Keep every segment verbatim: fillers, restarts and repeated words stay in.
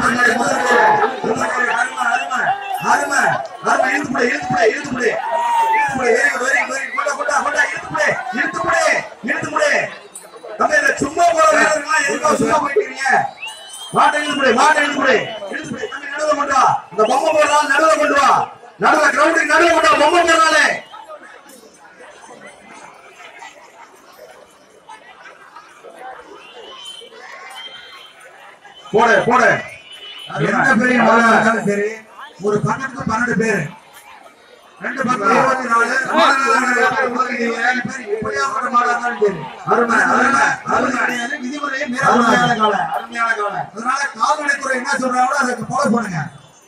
சும்மா போற சும்மா போயிட்டீங்க. மாட்டை இழுத்து மாட்டை இழுத்து நடுவுல கொண்டு வா. இந்த பொம்மை போடுறான் நடுவுல கொண்டு வா. நடுவுல கிரவுண்டுக்கு நடுவுல கொண்டு வா. பொம்மை போடுறானே போடு போடு. எந்த பெரிய மாடாலும் சரி ஒரு பன்னெண்டு பன்னெண்டு பேரு ரெண்டு பக்கம் இருபத்தி நாலு அருமை அருமை அருமை விதிமுறையை அருமையான கால அருமையான கால. அதனால கால்நடைத்துறை என்ன சொல்றாங்களோ அதுக்கு ஃபாலோ பண்ணுங்க.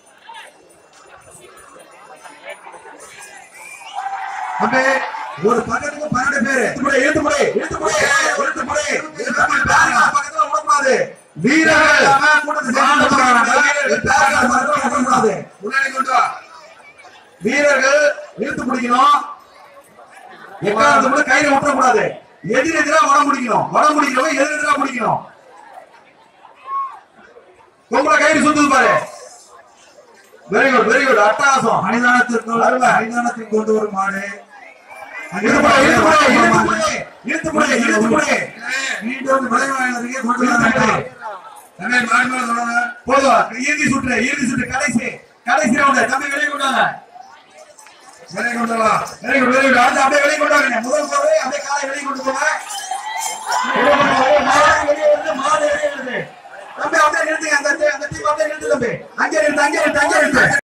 அப்பே ஒரு பன்னெண்டுக்கு பன்னெண்டு பேரு இழுத்து முறை இழுத்து முறை இழுத்து முறை பக்கத்துல விடக்கூடாது. வீரர்கள் முன்னாடி கொண்டு வா. வீரர்கள் இழுத்து பிடிக்கணும். எக்காவது கூட கையில விட்டுறக்கூடாது. எதிர் எதிரா வடம் முடிக்கணும். வடம் முடிக்கிறவங்க எதிர் எதிரா முடிக்கணும். கொம்பளை கையில் சுத்துது பாரு. Very good very good. அட்டகாசம். மைதானத்திற்கு மைதானத்திற்கு கொண்டு வரும் மாடு மீண்டும் விளைவாயினருக்கு கொண்டு வர போதும். இறுதி சுற்று இறுதி சுற்று கடைசி கடைசி ரவுண்ட். தம்பி வெளியே கொண்டாங்க. வெளியே கொண்டு வா. Very good very good. அந்த அப்படியே வெளியே கொண்டு வாங்க. முதல் போது அப்படியே காலை வெளியே கொண்டு போங்க. வெளியே வந்து மாடு வெளியே வருது. தம்பி அப்படியே நிறுத்துங்க. அந்த அந்த டீம் அப்படியே நிறுத்து தம்பி. அங்கே நிறுத்து அங்கே நிறுத்து அங்கே நிறுத்து.